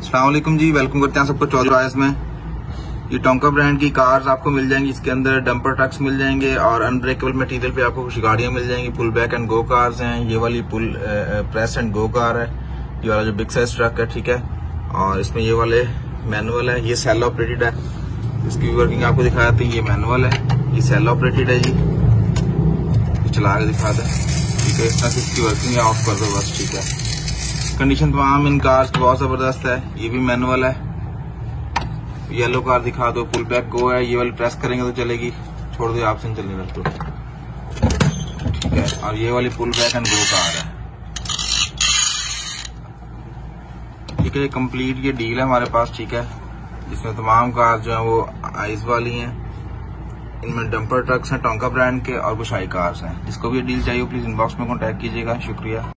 अस्सलाम वालेकुम जी, वेलकम करते हैं सबको चौधरी ऑयस में। ये टोंका ब्रांड की कार्स आपको मिल जाएंगी। इसके अंदर डंपर ट्रक्स मिल जाएंगे और अनब्रेकेबल मटेरियल पे आपको कुछ गाड़ियां मिल जाएंगी। Pull back and go cars हैं। ये वाली pull press and go car है। ये वाला जो बिग साइज ट्रक है, ठीक है। और इसमें ये वाले मैनुअल है, ये सेल ऑपरेटेड है। इसकी वर्किंग आपको दिखाया था। ये मैनुअल है, ये सेल ऑपरेटेड है जी। चला के दिखा दें, ठीक है। इस तरह से इसकी वर्किंग है, ऑफ कर दो बस, ठीक है। कंडीशन तमाम इन कार्स की बहुत जबरदस्त है। ये भी मैनुअल है। येलो कार दिखा दो, पुल बैक गो है। ये वाली प्रेस करेंगे तो चलेगी, छोड़ दो आपसे नहीं चलने रख दो, ठीक है। और ये वाली pull back and go car है, ठीक है। कंप्लीट ये डील है हमारे पास, ठीक है। इसमें तमाम कार जो है वो आइस वाली हैं। इनमें डंपर ट्रक्स हैं टोंका ब्रांड के और कुछ हाई कार्स हैं। जिसको भी डील चाहिए प्लीज इनबॉक्स में कॉन्टैक्ट कीजिएगा। शुक्रिया।